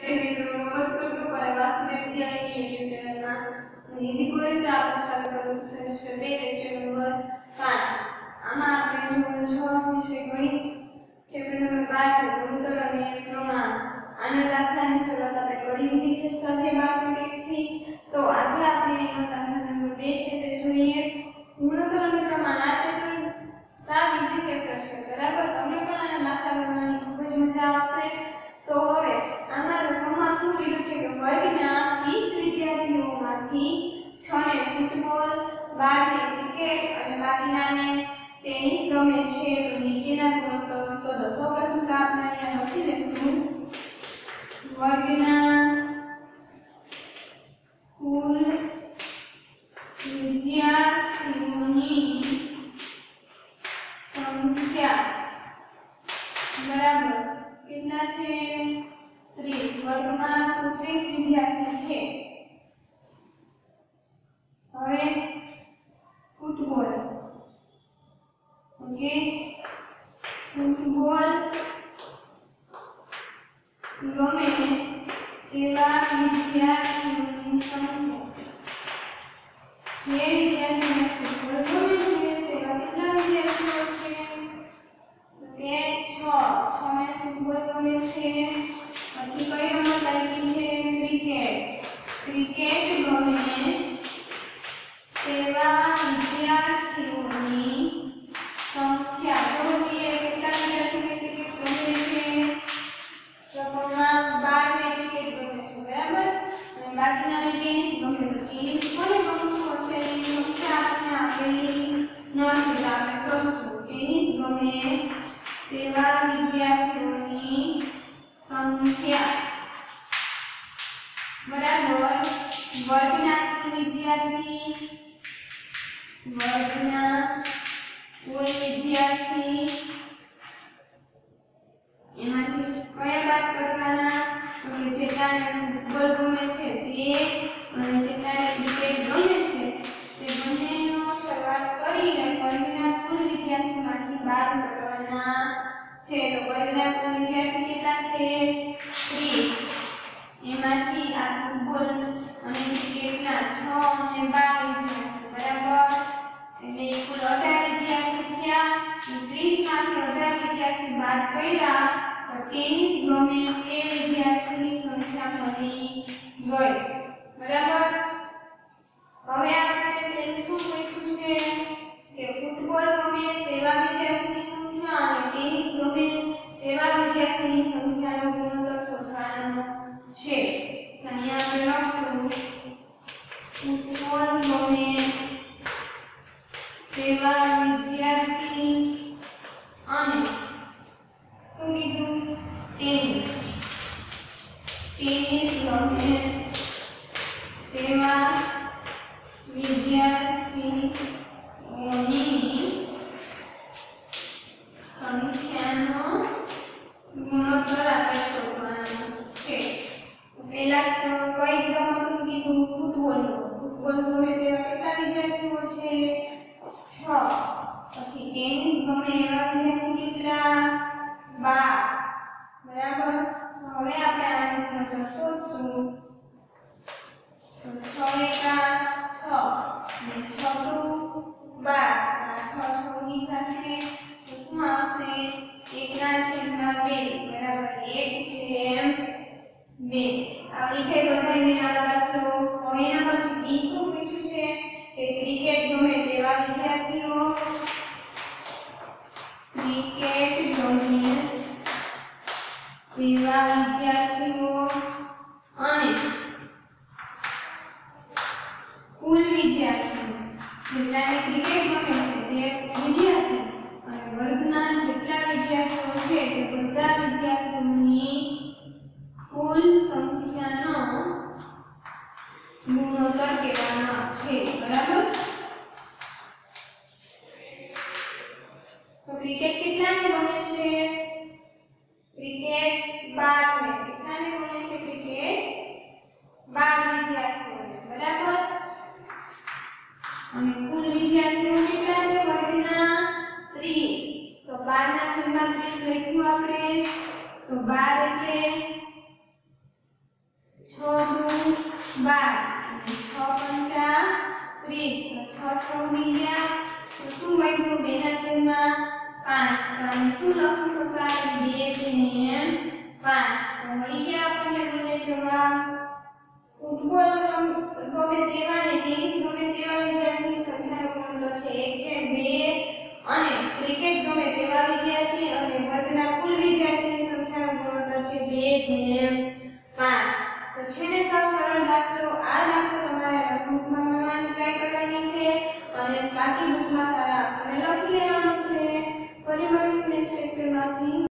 नमस्कार तो वासुदेव विद्यालय यूट्यूब चैनल में निधि कोरेचा आपका स्वागत करूं છું સેમેસ્ટર 2 લેક્ચર નંબર 5 આમાં આપણે ધોરણ 6 વિષય ગણિત ચેપ્ટર નંબર 5 છે ગુણોત્તર અને પ્રમાણ આના દાખલાની શરૂઆત આપણે કરી દીધી છે સ્વાધ્યાય 12 થી તો આજે આપણે એનો દાખલા નંબર 2 છે તે જોઈએ ગુણોત્તર અને પ્રમાણ આ ચેપ્ટર સાવ ઈઝી ચેપ્ટર છે બરાબર તમને પણ આના દાખલા ગણવાની ખૂબ જ મજા આવશે તો હવે આમાં રકમમાં શું કીધું છે કે વર્ગના 30 વિદ્યાર્થીઓમાંથી 6 ને ફૂટબોલ 12 ને ક્રિકેટ અને બાકીનાને ટેનિસ ગમે છે તો નીચેના ગુણોત્તરો શોધો સૌપ્રથમ તો આપણે અહીંયા લખી લઈશું વર્ગના કુલ વિદ્યાર્થીઓની સંખ્યા બરાબર કેટલા છે 30 વર્ગમાં કુલ 30 વિદ્યાર્થી છે હવે ફૂટબોલ ઓકે ફૂટબોલ ગમે તેવા વિદ્યાર્થીઓની સંખ્યા જે વિદ્યાર્થીઓને ફૂટબોલ ગમે છે તેવા કેટલા વિદ્યાર્થીઓ છે કે 6 ને ફૂટબોલ ગમે છે પછી કઈ રમત આવી છે ક્રિકેટ ગમે તેવા વિદ્યાર્થીઓની સંખ્યા જો જોઈએ કેટલા વિદ્યાર્થીઓને ક્રિકેટ ગમે છે રકમમાં 12 ને ક્રિકેટ ગમે છે બરાબર અને બાકીનાને ટેનિસ ગમે તો ટેનિસ કોને ગમતું હશે એની સંખ્યા આપણને આપેલી નથી તો આપણે શોધશું ટેનિસ ગમે તેવા વિદ્યાર્થીઓની સંખ્યા બરાબર વર્ગના કુલ વિદ્યાર્થી એમાંથી કયા બાદ કરવાના તો કે જેટલાને ફૂટબોલ ગમે છે તે અને જેટલાને ક્રિકેટ ગમે છે તે બંનેનો સરવાળો કરીને વર્ગના કુલ વિદ્યાર્થીમાંથી બાદ કરવાના છે તો વર્ગના કુલ વિદ્યાર્થી કેટલા છે 30 એમાંથી આ ફૂટબોલ અને ક્રિકેટના 6 અને 12 વિદ્યાર્થી બરાબર એટલે કુલ 18 વિદ્યાર્થી થયા 30 માંથી 18 વિદ્યાર્થી બાદ કર્યા તો ટેનિસ ગમે તે વિદ્યાર્થીની સંખ્યા મળી ગઈ બરાબર હવે આપણે પેલું શું પૂછ્યું છે કે ફૂટબોલ ગમે તેવા વિદ્યાર્થીની સંખ્યા અને ટેનિસ ગમે તેવા વિદ્યાર્થીની સંખ્યાનો ગુણોત્તર શોધવાનો છે અહીંયા આપણે લખશું ફૂટબોલ ગમે તેવા વિદ્યાર્થી અને શું કીધું ટેનિસ ગમે તેવા વિદ્યાર્થીઓની સંખ્યાનો ગુણોત્તર આપણે શોધવાનો છે પહેલા તો કઈ રમતનું કીધું ફૂટબોલ ગમે તેવા કેટલા વિદ્યાર્થીઓ છે 6 પછી ટેનિસ ગમે એવા વિદ્યાર્થી કેટલા 12 બરાબર તો હવે આપણે આનો ગુણોત્તર શોધશું તો 6 એકા 6 અને 6 દુ 12 આ 6 6 ની થશે તો શું આવશે 1/2 બરાબર 1/2 આવડી જાય બધાને આ દાખલો હવે એના પછી બી શું પૂછ્યું છે કે ક્રિકેટ ગમે તેવા વિદ્યાર્થીઓ અને કુલ વિદ્યાર્થીઓ જેટલાને ક્રિકેટ ગમે છે તે વિદ્યાર્થી અને વર્ગના જેટલા વિદ્યાર્થીઓ છે તે બધા વિદ્યાર્થીઓની કુલ સંખ્યાનો ગુણોત્તર કહેવાનો છે બરાબર તો ક્રિકેટ કેટલાને ગમે છે ક્રિકેટ 12 ને કેટલાને ગમે છે ક્રિકેટ 12 વિદ્યાર્થીઓને બરાબર અને કુલ વિદ્યાર્થીઓ કેટલા છે વર્ગના 30 તો 12 ના છેદમાં 30 લખ્યું આપણે તો 12 એટલે 6 દુ 12 6 પંચા 30 6 6 મીંડ્યા તો શું વધ્યું 2 ના છેદમાં 5 તો આને શું લખી શકાય 2/5 તો મળી ગયા આપણને બંને જવાબ ફૂટબોલ ગમે તેવા ને ટેનિસ ગમે તેવા વિદ્યાર્થીની સંખ્યાનો ગુણોત્તર છે 1/2 અને ક્રિકેટ ગમે તેવા વિદ્યાર્થી અને વર્ગના કુલ વિદ્યાર્થીની સંખ્યાનો ગુણોત્તર છે 2/5 તો છે ને સાવ સરળ દાખલો આ દાખલો તમારે નોટબુકમાં ગણવાની ટ્રાય કરવાની છે અને બાકી બુકમાં સારા